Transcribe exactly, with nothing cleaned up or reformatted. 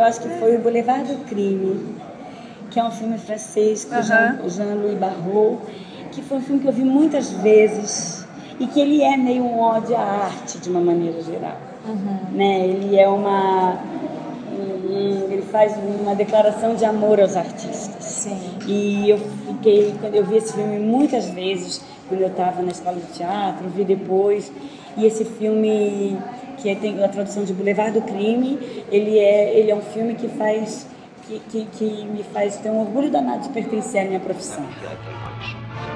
Eu acho que foi o Boulevard do Crime, que é um filme francês com Uhum. Jean-Louis Barrault, que foi um filme que eu vi muitas vezes e que ele é meio um ódio à arte de uma maneira geral. Uhum. Né? Ele é uma... ele faz uma declaração de amor aos artistas. Sim. E eu fiquei, quando eu vi esse filme muitas vezes, quando eu estava na escola de teatro, vi depois, e esse filme, que tem a tradução de Boulevard do Crime, ele é, ele é um filme que faz, que, que, que me faz ter um orgulho danado de pertencer à minha profissão.